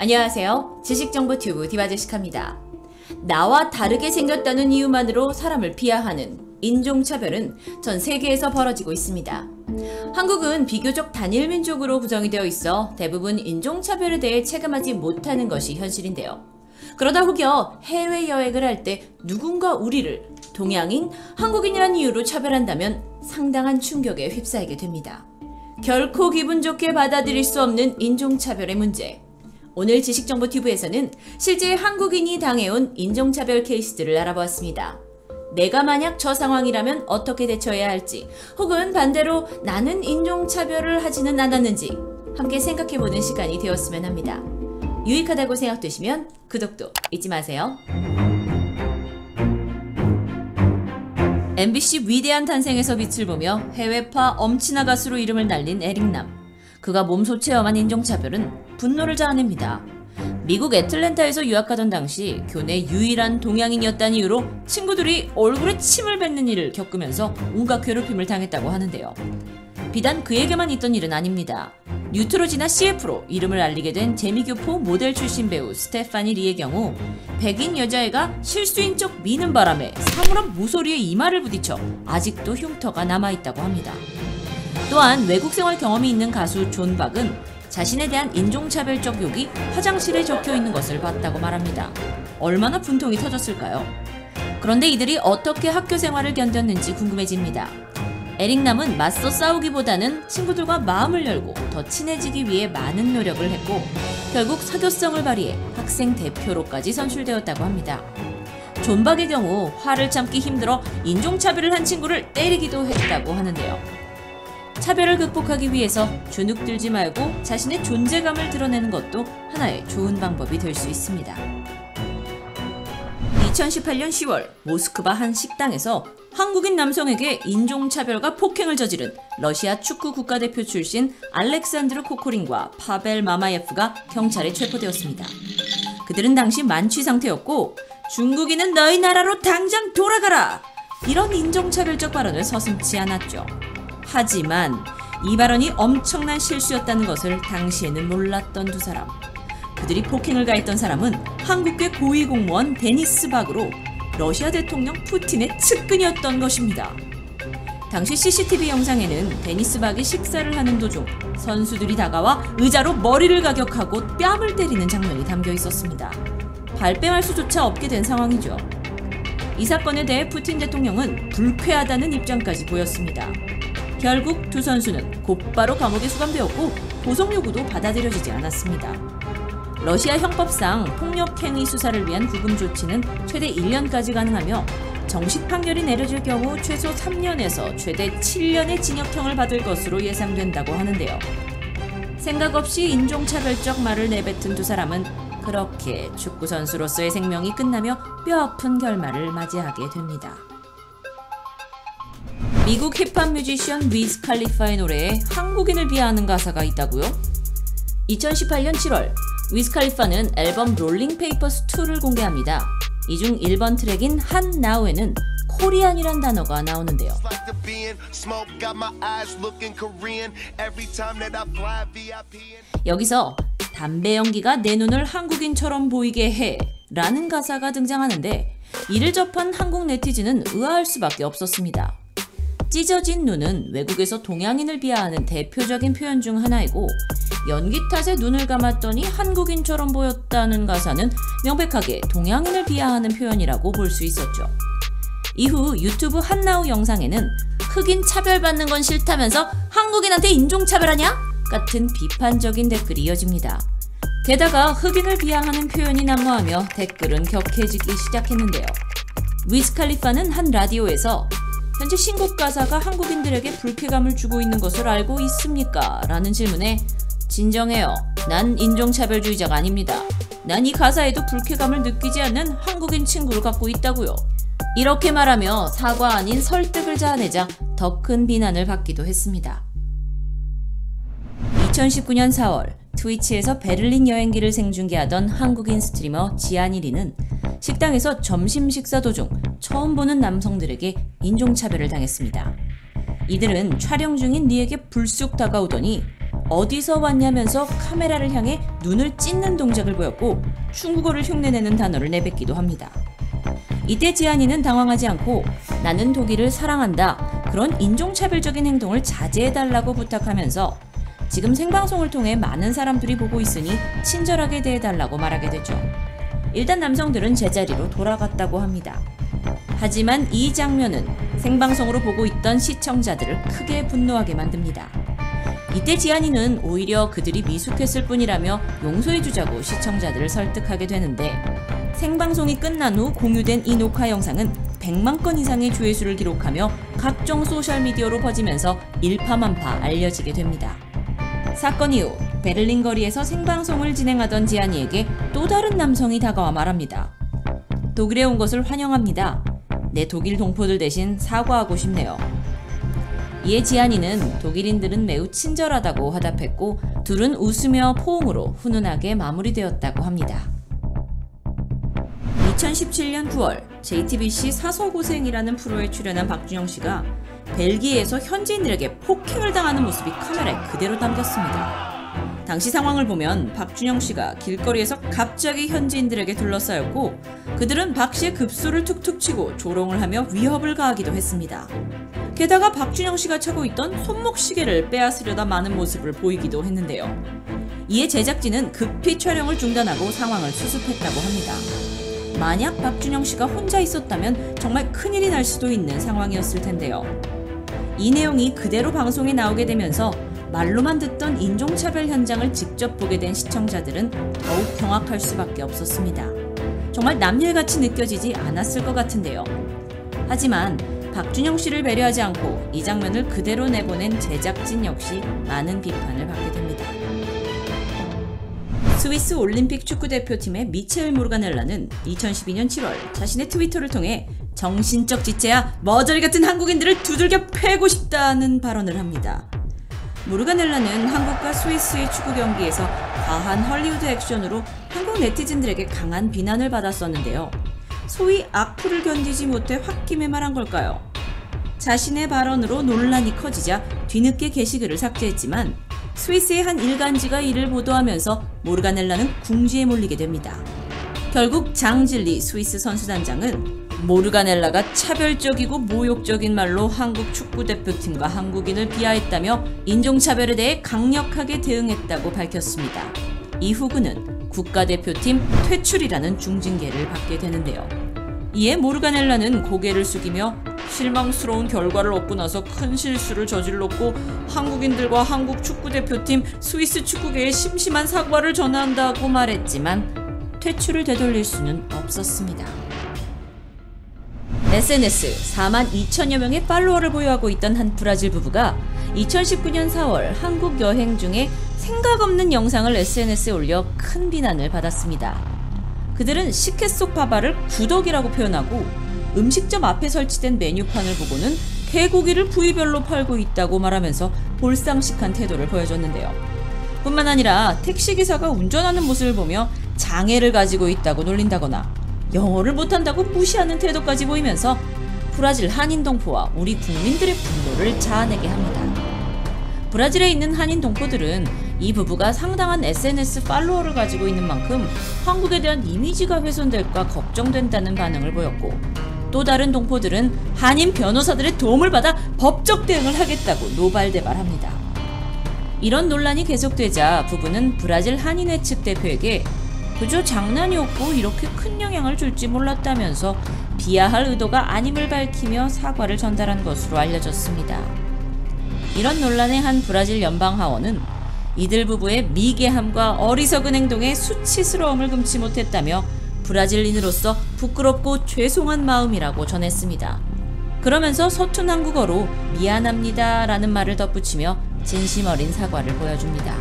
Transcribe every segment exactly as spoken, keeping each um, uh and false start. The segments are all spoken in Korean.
안녕하세요. 지식정보튜브 디바제식합니다. 나와 다르게 생겼다는 이유만으로 사람을 비하하는 인종차별은 전 세계에서 벌어지고 있습니다. 한국은 비교적 단일민족으로 구성이 되어 있어 대부분 인종차별에 대해 체감하지 못하는 것이 현실인데요. 그러다 혹여 해외여행을 할 때 누군가 우리를 동양인, 한국인이라는 이유로 차별한다면 상당한 충격에 휩싸이게 됩니다. 결코 기분 좋게 받아들일 수 없는 인종차별의 문제. 오늘 지식정보튜브에서는 실제 한국인이 당해온 인종차별 케이스들을 알아보았습니다. 내가 만약 저 상황이라면 어떻게 대처해야 할지, 혹은 반대로 나는 인종차별을 하지는 않았는지 함께 생각해보는 시간이 되었으면 합니다. 유익하다고 생각되시면 구독도 잊지 마세요. 엠비씨 위대한 탄생에서 빛을 보며 해외파 엄친아 가수로 이름을 날린 에릭남. 그가 몸소 체험한 인종차별은 분노를 자아냅니다. 미국 애틀랜타에서 유학하던 당시 교내 유일한 동양인이었다는 이유로 친구들이 얼굴에 침을 뱉는 일을 겪으면서 온갖 괴롭힘을 당했다고 하는데요. 비단 그에게만 있던 일은 아닙니다. 뉴트로지나 씨에프로 이름을 알리게 된 재미교포 모델 출신 배우 스테파니 리의 경우 백인 여자애가 실수인 척 미는 바람에 사물함 모서리에 이마를 부딪혀 아직도 흉터가 남아있다고 합니다. 또한 외국 생활 경험이 있는 가수 존 박은 자신에 대한 인종차별적 욕이 화장실에 적혀있는 것을 봤다고 말합니다. 얼마나 분통이 터졌을까요? 그런데 이들이 어떻게 학교 생활을 견뎠는지 궁금해집니다. 에릭남은 맞서 싸우기보다는 친구들과 마음을 열고 더 친해지기 위해 많은 노력을 했고 결국 사교성을 발휘해 학생 대표로까지 선출되었다고 합니다. 존 박의 경우 화를 참기 힘들어 인종차별을 한 친구를 때리기도 했다고 하는데요. 차별을 극복하기 위해서 주눅 들지 말고 자신의 존재감을 드러내는 것도 하나의 좋은 방법이 될 수 있습니다. 이천십팔년 시월 모스크바 한 식당에서 한국인 남성에게 인종차별과 폭행을 저지른 러시아 축구 국가대표 출신 알렉산드르 코코린과 파벨 마마예프가 경찰에 체포되었습니다. 그들은 당시 만취 상태였고 중국인은 너희 나라로 당장 돌아가라! 이런 인종차별적 발언을 서슴지 않았죠. 하지만 이 발언이 엄청난 실수였다는 것을 당시에는 몰랐던 두 사람. 그들이 폭행을 가했던 사람은 한국계 고위공무원 데니스 박으로 러시아 대통령 푸틴의 측근이었던 것입니다. 당시 씨씨티비 영상에는 데니스 박이 식사를 하는 도중 선수들이 다가와 의자로 머리를 가격하고 뺨을 때리는 장면이 담겨 있었습니다. 발뺌할 수조차 없게 된 상황이죠. 이 사건에 대해 푸틴 대통령은 불쾌하다는 입장까지 보였습니다. 결국 두 선수는 곧바로 감옥에 수감되었고 보석 요구도 받아들여지지 않았습니다. 러시아 형법상 폭력행위 수사를 위한 구금 조치는 최대 일 년까지 가능하며 정식 판결이 내려질 경우 최소 삼 년에서 최대 칠 년의 징역형을 받을 것으로 예상된다고 하는데요. 생각 없이 인종차별적 말을 내뱉은 두 사람은 그렇게 축구선수로서의 생명이 끝나며 뼈아픈 결말을 맞이하게 됩니다. 미국 힙합 뮤지션 위즈 칼리파의 노래에 한국인을 비하하는 가사가 있다고요? 이천십팔년 칠월 위즈 칼리파는 앨범 롤링 페이퍼스 투를 공개합니다. 이 중 일 번 트랙인 한 나우에는 코리안이란 단어가 나오는데요. 여기서 담배 연기가 내 눈을 한국인처럼 보이게 해 라는 가사가 등장하는데 이를 접한 한국 네티즌은 의아할 수밖에 없었습니다. 찢어진 눈은 외국에서 동양인을 비하하는 대표적인 표현 중 하나이고 연기 탓에 눈을 감았더니 한국인처럼 보였다는 가사는 명백하게 동양인을 비하하는 표현이라고 볼 수 있었죠. 이후 유튜브 한나우 영상에는 흑인 차별받는 건 싫다면서 한국인한테 인종차별하냐? 같은 비판적인 댓글이 이어집니다. 게다가 흑인을 비하하는 표현이 난무하며 댓글은 격해지기 시작했는데요. 위즈 칼리파는 한 라디오에서 현재 신곡 가사가 한국인들에게 불쾌감을 주고 있는 것을 알고 있습니까? 라는 질문에 진정해요. 난 인종차별주의자가 아닙니다. 난 이 가사에도 불쾌감을 느끼지 않는 한국인 친구를 갖고 있다고요. 이렇게 말하며 사과 아닌 설득을 자아내자 더 큰 비난을 받기도 했습니다. 이천십구년 사월 트위치에서 베를린 여행기를 생중계하던 한국인 스트리머 지안이리는 식당에서 점심 식사 도중 처음 보는 남성들에게 인종차별을 당했습니다. 이들은 촬영 중인 리에게 불쑥 다가오더니 어디서 왔냐면서 카메라를 향해 눈을 찢는 동작을 보였고 중국어를 흉내내는 단어를 내뱉기도 합니다. 이때 지안이는 당황하지 않고 나는 독일을 사랑한다. 그런 인종차별적인 행동을 자제해달라고 부탁하면서 지금 생방송을 통해 많은 사람들이 보고 있으니 친절하게 대해달라고 말하게 되죠. 일단 남성들은 제자리로 돌아갔다고 합니다. 하지만 이 장면은 생방송으로 보고 있던 시청자들을 크게 분노하게 만듭니다. 이때 지안이는 오히려 그들이 미숙했을 뿐이라며 용서해주자고 시청자들을 설득하게 되는데 생방송이 끝난 후 공유된 이 녹화 영상은 백만 건 이상의 조회수를 기록하며 각종 소셜미디어로 퍼지면서 일파만파 알려지게 됩니다. 사건 이후 베를린 거리에서 생방송을 진행하던 지안이에게 또 다른 남성이 다가와 말합니다. 독일에 온 것을 환영합니다. 내 독일 동포들 대신 사과하고 싶네요. 이에 지안이는 독일인들은 매우 친절하다고 화답했고 둘은 웃으며 포옹으로 훈훈하게 마무리되었다고 합니다. 이천십칠 년 구월 제이티비씨 사서고생이라는 프로에 출연한 박준영 씨가 벨기에에서 현지인들에게 폭행을 당하는 모습이 카메라에 그대로 담겼습니다. 당시 상황을 보면 박준영 씨가 길거리에서 갑자기 현지인들에게 둘러싸였고 그들은 박 씨의 급소를 툭툭 치고 조롱을 하며 위협을 가하기도 했습니다. 게다가 박준영 씨가 차고 있던 손목 시계를 빼앗으려다 마는 모습을 보이기도 했는데요. 이에 제작진은 급히 촬영을 중단하고 상황을 수습했다고 합니다. 만약 박준영 씨가 혼자 있었다면 정말 큰일이 날 수도 있는 상황이었을 텐데요. 이 내용이 그대로 방송에 나오게 되면서 말로만 듣던 인종차별 현장을 직접 보게 된 시청자들은 더욱 경악할 수밖에 없었습니다. 정말 남일같이 느껴지지 않았을 것 같은데요. 하지만 박준영 씨를 배려하지 않고 이 장면을 그대로 내보낸 제작진 역시 많은 비판을 받게 됩니다. 스위스 올림픽 축구대표팀의 미체일 모르가넬라는 이천십이 년 칠월 자신의 트위터를 통해 정신적 지체야 머저리 같은 한국인들을 두들겨 패고 싶다는 발언을 합니다. 모르가넬라는 한국과 스위스의 축구 경기에서 과한 헐리우드 액션으로 한국 네티즌들에게 강한 비난을 받았었는데요. 소위 악플을 견디지 못해 홧김에 말한 걸까요? 자신의 발언으로 논란이 커지자 뒤늦게 게시글을 삭제했지만 스위스의 한 일간지가 이를 보도하면서 모르가넬라는 궁지에 몰리게 됩니다. 결국 장질리 스위스 선수단장은 모르가넬라가 차별적이고 모욕적인 말로 한국 축구대표팀과 한국인을 비하했다며 인종차별에 대해 강력하게 대응했다고 밝혔습니다. 이후 그는 국가대표팀 퇴출이라는 중징계를 받게 되는데요. 이에 모르가넬라는 고개를 숙이며 실망스러운 결과를 얻고 나서 큰 실수를 저질렀고 한국인들과 한국 축구대표팀 스위스 축구계에 심심한 사과를 전한다고 말했지만 퇴출을 되돌릴 수는 없었습니다. 에스엔에스 사만 이천여 명의 팔로워를 보유하고 있던 한 브라질 부부가 이천십구 년 사월 한국 여행 중에 생각 없는 영상을 에스엔에스에 올려 큰 비난을 받았습니다. 그들은 식혜 속 밥알을 구덕이라고 표현하고 음식점 앞에 설치된 메뉴판을 보고는 개고기를 부위별로 팔고 있다고 말하면서 볼상식한 태도를 보여줬는데요. 뿐만 아니라 택시기사가 운전하는 모습을 보며 장애를 가지고 있다고 놀린다거나 영어를 못한다고 무시하는 태도까지 보이면서 브라질 한인 동포와 우리 국민들의 분노를 자아내게 합니다. 브라질에 있는 한인 동포들은 이 부부가 상당한 에스엔에스 팔로워를 가지고 있는 만큼 한국에 대한 이미지가 훼손될까 걱정된다는 반응을 보였고 또 다른 동포들은 한인 변호사들의 도움을 받아 법적 대응을 하겠다고 노발대발합니다. 이런 논란이 계속되자 부부는 브라질 한인회 측 대표에게 그저 장난이었고 이렇게 큰 영향을 줄지 몰랐다면서 비하할 의도가 아님을 밝히며 사과를 전달한 것으로 알려졌습니다. 이런 논란의 한 브라질 연방하원은 이들 부부의 미개함과 어리석은 행동에 수치스러움을 금치 못했다며 브라질인으로서 부끄럽고 죄송한 마음이라고 전했습니다. 그러면서 서툰 한국어로 미안합니다 라는 말을 덧붙이며 진심 어린 사과를 보여줍니다.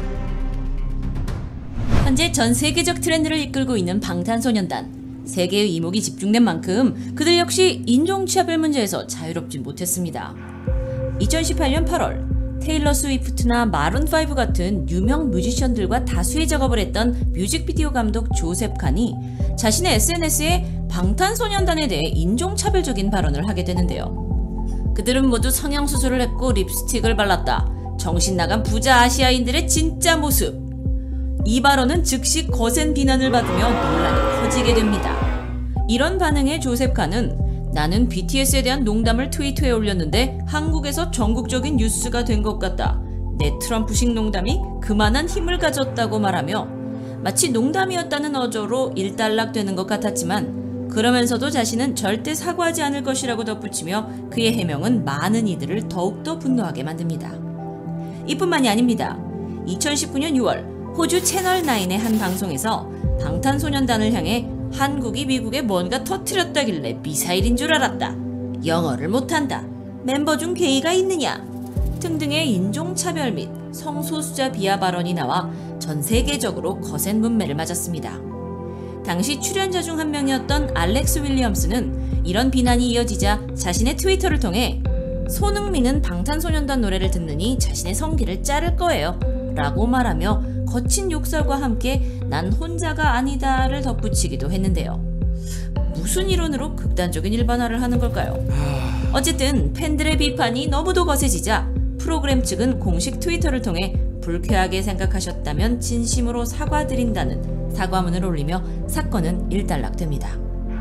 현재 전 세계적 트렌드를 이끌고 있는 방탄소년단. 세계의 이목이 집중된 만큼 그들 역시 인종차별 문제에서 자유롭지 못했습니다. 이천십팔 년 팔월 테일러 스위프트나 마룬 파이브 같은 유명 뮤지션들과 다수의 작업을 했던 뮤직비디오 감독 조셉 칸이 자신의 에스엔에스에 방탄소년단에 대해 인종차별적인 발언을 하게 되는데요. 그들은 모두 성형수술을 했고 립스틱을 발랐다. 정신 나간 부자 아시아인들의 진짜 모습. 이 발언은 즉시 거센 비난을 받으며 논란이 커지게 됩니다. 이런 반응에 조셉 칸은 나는 비티에스에 대한 농담을 트위터에 올렸는데 한국에서 전국적인 뉴스가 된 것 같다. 내 트럼프식 농담이 그만한 힘을 가졌다고 말하며 마치 농담이었다는 어조로 일단락되는 것 같았지만 그러면서도 자신은 절대 사과하지 않을 것이라고 덧붙이며 그의 해명은 많은 이들을 더욱더 분노하게 만듭니다. 이뿐만이 아닙니다. 이천십구 년 유월 호주 채널나인의 한 방송에서 방탄소년단을 향해 한국이 미국에 뭔가 터뜨렸다길래 미사일인 줄 알았다. 영어를 못한다. 멤버 중 게이가 있느냐? 등등의 인종차별 및 성소수자 비하 발언이 나와 전 세계적으로 거센 문매를 맞았습니다. 당시 출연자 중 한 명이었던 알렉스 윌리엄스는 이런 비난이 이어지자 자신의 트위터를 통해 손흥민은 방탄소년단 노래를 듣느니 자신의 성기를 자를 거예요 라고 말하며 거친 욕설과 함께 난 혼자가 아니다를 덧붙이기도 했는데요. 무슨 이론으로 극단적인 일반화를 하는 걸까요? 어쨌든 팬들의 비판이 너무도 거세지자 프로그램 측은 공식 트위터를 통해 불쾌하게 생각하셨다면 진심으로 사과드린다는 사과문을 올리며 사건은 일단락됩니다.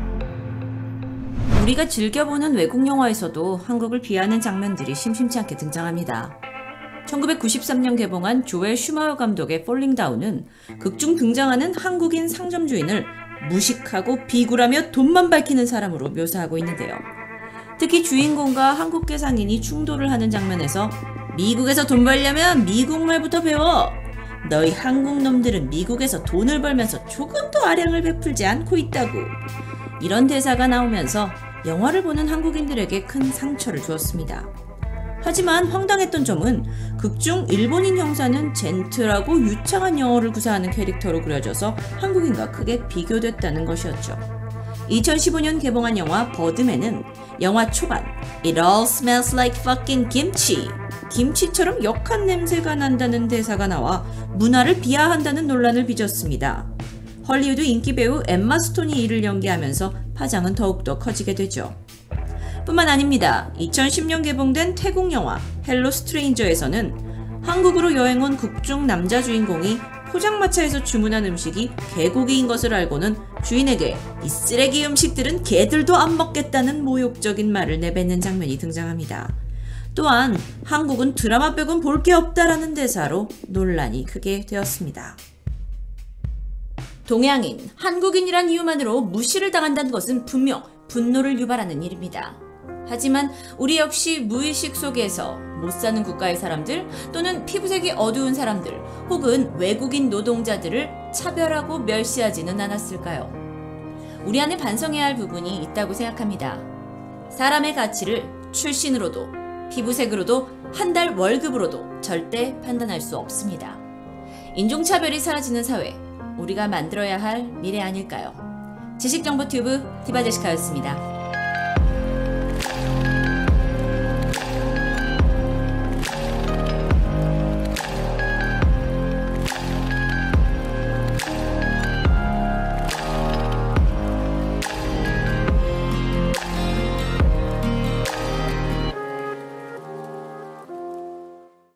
우리가 즐겨보는 외국 영화에서도 한국을 비하하는 장면들이 심심치 않게 등장합니다. 천구백구십삼 년 개봉한 조엘 슈마허 감독의 폴링 다운은 극중 등장하는 한국인 상점 주인을 무식하고 비굴하며 돈만 밝히는 사람으로 묘사하고 있는데요. 특히 주인공과 한국계 상인이 충돌을 하는 장면에서 미국에서 돈 벌려면 미국말부터 배워! 너희 한국 놈들은 미국에서 돈을 벌면서 조금도 아량을 베풀지 않고 있다고! 이런 대사가 나오면서 영화를 보는 한국인들에게 큰 상처를 주었습니다. 하지만 황당했던 점은 극중 일본인 형사는 젠틀하고 유창한 영어를 구사하는 캐릭터로 그려져서 한국인과 크게 비교됐다는 것이었죠. 이천십오 년 개봉한 영화 버드맨은 영화 초반 It all smells like fucking kimchi 김치처럼 역한 냄새가 난다는 대사가 나와 문화를 비하한다는 논란을 빚었습니다. 헐리우드 인기 배우 엠마 스톤이 이를 연기하면서 파장은 더욱더 커지게 되죠. 뿐만 아닙니다. 이천십 년 개봉된 태국 영화 헬로 스트레인저에서는 한국으로 여행 온 극중 남자 주인공이 포장마차에서 주문한 음식이 개고기인 것을 알고는 주인에게 이 쓰레기 음식들은 개들도 안 먹겠다는 모욕적인 말을 내뱉는 장면이 등장합니다. 또한 한국은 드라마 빼곤 볼 게 없다라는 대사로 논란이 크게 되었습니다. 동양인, 한국인이란 이유만으로 무시를 당한다는 것은 분명 분노를 유발하는 일입니다. 하지만 우리 역시 무의식 속에서 못 사는 국가의 사람들 또는 피부색이 어두운 사람들 혹은 외국인 노동자들을 차별하고 멸시하지는 않았을까요? 우리 안에 반성해야 할 부분이 있다고 생각합니다. 사람의 가치를 출신으로도 피부색으로도 한 달 월급으로도 절대 판단할 수 없습니다. 인종차별이 사라지는 사회, 우리가 만들어야 할 미래 아닐까요? 지식정보 튜브 디바제시카였습니다.